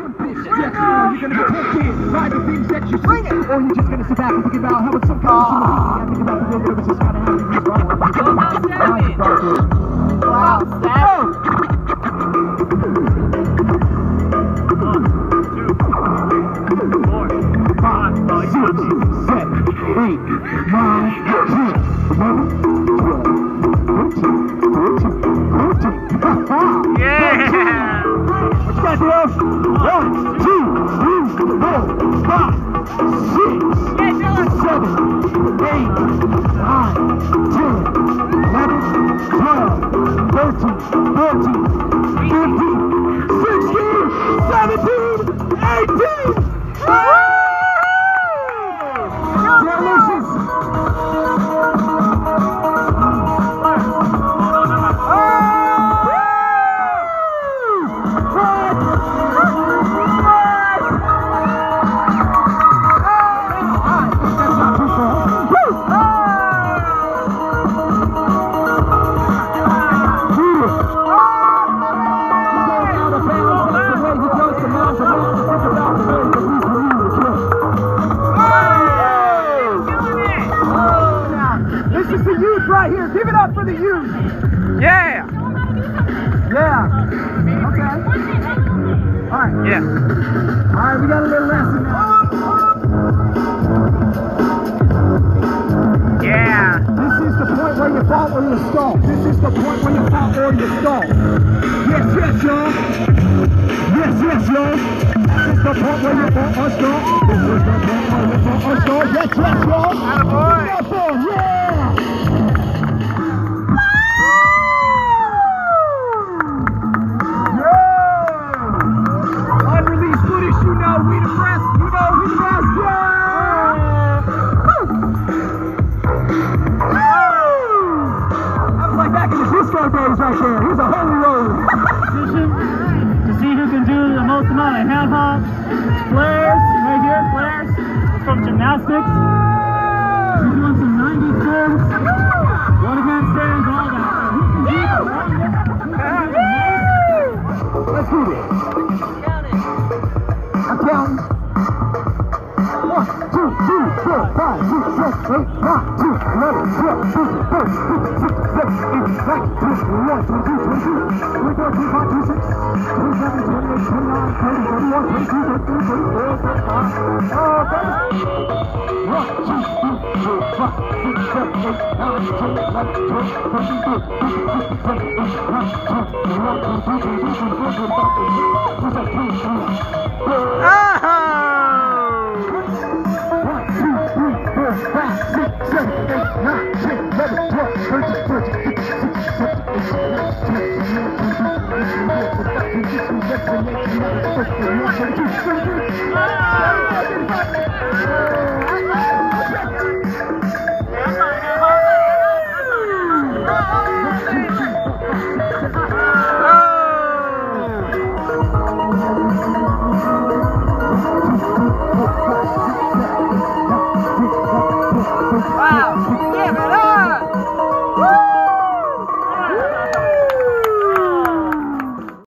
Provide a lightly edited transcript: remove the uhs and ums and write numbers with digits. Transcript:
ambitious. Yes, you're gonna get tempted by the things that you see. Or you're just gonna sit back and think about how it's some kind of I think about the video that was just kind of happening. Wow, seven. 1, 2, 3, 4.